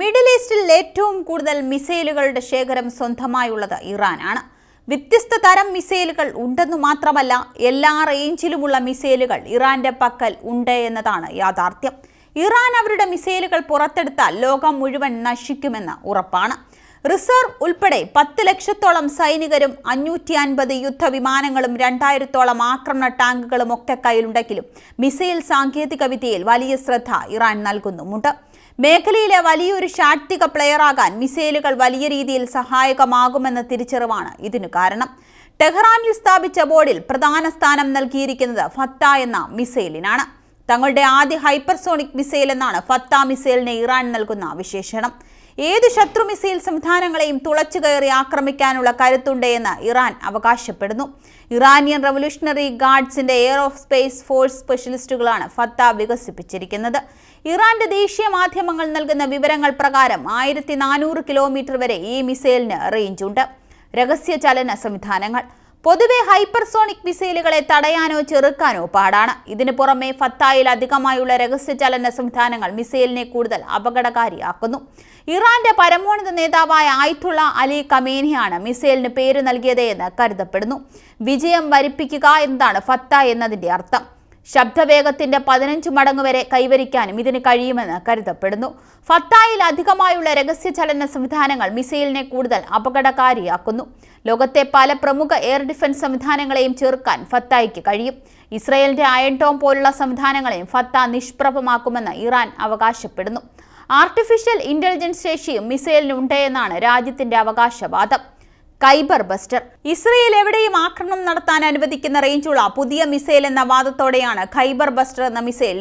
Middle ഈസ്റ്റിൽ ഏറ്റവും കൂടുതൽ മിസൈലുകളുടെ ശേഖരം സ്വന്തമായുള്ളത് ഇറാനാണ്. വ്യത്യസ്ത തരം മിസൈലുകൾ ഉണ്ടെന്നു മാത്രമല്ല, എല്ലാ റേഞ്ചിലുമുള്ള മിസൈലുകൾ ഇറാന്റെ പക്കൽ ഉണ്ട് എന്നതാണ് യാഥാർത്ഥ്യം. ഇറാൻ അവരുടെ മിസൈലുകൾ പുറത്തെടുത്താൽ ലോകം മുഴുവൻ നശിക്കുമെന്ന് ഉറപ്പാണ്. റിസർവ് ഉൾപ്പെടെ 10 ലക്ഷത്തോളം സൈനികരും 550 യുദ്ധവിമാനങ്ങളും 2000-ഓളം ആക്രമണ ടാങ്കുകളും ഒക്കെ കയ്യിലുണ്ടെങ്കിലും മിസൈൽ സാങ്കേതിക വിദ്യയിൽ വലിയ ശ്രദ്ധ ഇറാൻ നൽകുന്നുമുണ്ട്. മേഖലയിലെ വലിയൊരു ശാക്തിക പ്ലെയറാകാൻ മിസൈലുകൾ വലിയ രീതിയിൽ സഹായകമാകുമെന്ന തിരിച്ചറിവാണ് ഇതിനു കാരണം. ടെഹ്റാനിൽ സ്ഥാപിച്ച ബോർഡിൽ പ്രധാന സ്ഥാനം നൽകിയിരിക്കുന്നത് ഫത്ത എന്ന മിസൈലിനാണ്. തങ്ങളുടെ ആദ്യ ഹൈപ്പർസോണിക് മിസൈൽ എന്നാണ് ഫത്ത മിസൈലിന് ഇറാൻ നൽകുന്ന വിശേഷണം. ഏത് ശത്രു മിസൈൽ സംവിധാനങ്ങളെയും തുളച്ചു കയറി ആക്രമിക്കാനുള്ള കരുത്തുണ്ട് എന്ന് ഇറാൻ അവകാശപ്പെടുന്നു. ഇറാനിയൻ റവല്യൂഷണറി ഗാർഡ്സിന്റെ എയർ ഓഫ് സ്പേസ് ഫോഴ്സ് സ്പെഷ്യലിസ്റ്റുകളാണ് ഫത്ത വികസിപ്പിച്ചിരിക്കുന്നത്. ഇറാന്റെ ദേശീയ മാധ്യമങ്ങൾ നൽകുന്ന വിവരങ്ങൾ പ്രകാരം 1400 കിലോമീറ്റർ വരെ ഈ മിസൈലിന് റേഞ്ച് ഉണ്ട്. രഹസ്യ ചലന സംവിധാനങ്ങൾ പൊതുവെ ഹൈപ്പർസോണിക് മിസൈലുകളെ തടയാനോ ചെറുക്കാനോ പാടാണ്. ഇതിനു പുറമെ ഫത്തായിൽ അധികമായുള്ള രഹസ്യചലന സംവിധാനങ്ങൾ മിസൈലിനെ കൂടുതൽ അപകടകാരിയാക്കുന്നു. ഇറാന്റെ പരമോന്നത നേതാവായ ആയത്തുള്ള അലി ഖമേനിയാണ് മിസൈലിന് പേര് നൽകിയത് എന്ന് കരുതപ്പെടുന്നു. വിജയം വരിപ്പിക്കുക എന്നതാണ് ഫത്ത എന്നതിന്റെ അർത്ഥം. ശബ്ദവേഗത്തിന്റെ 15 മടങ്ങ് വരെ കൈവരിക്കാനും ഇതിന് കഴിയുമെന്ന് കരുതപ്പെടുന്നു. ഫത്തായിൽ അധികമായുള്ള രഹസ്യചലന സംവിധാനങ്ങൾ മിസൈലിനെ കൂടുതൽ അപകടകാരിയാക്കുന്നു. ലോകത്തെ പല പ്രമുഖ എയർ ഡിഫൻസ് സംവിധാനങ്ങളെയും ചെറുക്കാൻ ഫത്തായ്ക്ക് കഴിയും. ഇസ്രയേലിന്റെ അയൺ ഡോം പോലുള്ള സംവിധാനങ്ങളെയും ഫത്ത നിഷ്പ്രഭമാക്കുമെന്ന് ഇറാൻ അവകാശപ്പെടുന്നു. ആർട്ടിഫിഷ്യൽ ഇന്റലിജൻസ് ശേഷിയും മിസൈലിനുണ്ട് എന്നാണ് രാജ്യത്തിന്റെ അവകാശവാദം. കൈബർ ബസ്റ്റർ ഇസ്രയേൽ എവിടെയും ആക്രമണം നടത്താൻ അനുവദിക്കുന്ന റേഞ്ചുള്ള പുതിയ മിസൈൽ എന്ന വാദത്തോടെയാണ് ഖൈബർ ബസ്റ്റർ എന്ന മിസൈൽ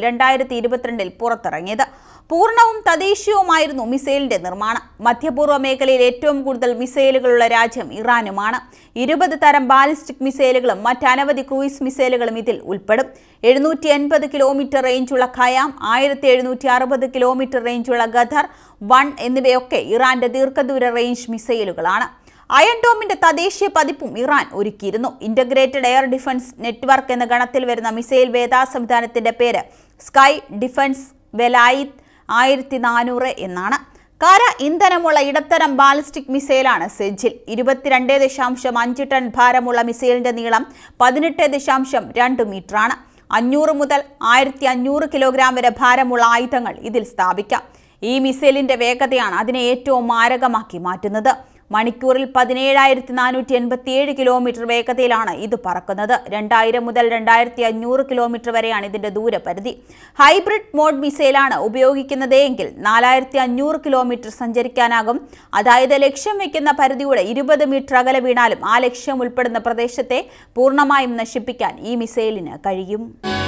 2022 പുറത്തിറങ്ങിയത്. പൂർണ്ണവും തദ്ദേശീയവുമായിരുന്നു മിസൈലിന്റെ നിർമ്മാണം. മധ്യപൂർവ്വ മേഖലയിൽ ഏറ്റവും കൂടുതൽ മിസൈലുകളുള്ള രാജ്യം ഇറാനുമാണ്. 20 തരം ബാലിസ്റ്റിക് മിസൈലുകളും മറ്റനവധി ക്രൂയിസ് മിസൈലുകളും ഇതിൽ ഉൾപ്പെടും. 780 കിലോമീറ്റർ റേഞ്ചുള്ള ഖയാം, 1760 കിലോമീറ്റർ റേഞ്ചുള്ള ഗദർ 1 എന്നിവയൊക്കെ ഇറാന്റെ ദീർഘദൂര റേഞ്ച് മിസൈലുകളാണ്. അയൺ ഡോമിന്റെ തദ്ദേശീയ പതിപ്പും ഇറാൻ ഒരുക്കിയിരുന്നു. ഇന്റഗ്രേറ്റഡ് എയർ ഡിഫൻസ് നെറ്റ്വർക്ക് എന്ന ഗണത്തിൽ വരുന്ന മിസൈൽ വേദ സംവിധാനത്തിന്റെ പേര് സ്കൈ ഡിഫൻസ് വെലായിത്ത് 1400 എന്നാണ്. കര ഇന്ധനമുള്ള ഇടത്തരം ബാലിസ്റ്റിക് മിസൈലാണ് സെജിൽ. 22.5 ടൺ ഭാരമുള്ള മിസൈലിന്റെ നീളം 18.2 മീറ്ററാണ്. 500 മുതൽ 1500 കിലോഗ്രാം വരെ ഭാരമുള്ള ആയുധങ്ങൾ ഇതിൽ സ്ഥാപിക്കാം. ഈ മിസൈലിന്റെ വേഗതയാണ് അതിനെ ഏറ്റവും മാരകമാക്കി മാറ്റുന്നത്. മണിക്കൂറിൽ 17,487 കിലോമീറ്റർ വേഗതയിലാണ് ഇത് പറക്കുന്നത്. 2000 മുതൽ 2500 കിലോമീറ്റർ വരെയാണ് ഇതിന്റെ ദൂരപരിധി. ഹൈബ്രിഡ് മോഡ് മിസൈലാണ് ഉപയോഗിക്കുന്നതെങ്കിൽ 4500 കിലോമീറ്റർ സഞ്ചരിക്കാനാകും. അതായത് ലക്ഷ്യം വയ്ക്കുന്ന പരിധിയുടെ 20 മീറ്റർ അകലെ വീണാലും ആ ലക്ഷ്യം ഉൾപ്പെടുന്ന പ്രദേശത്തെ പൂർണ്ണമായും നശിപ്പിക്കാൻ ഈ മിസൈലിന് കഴിയും.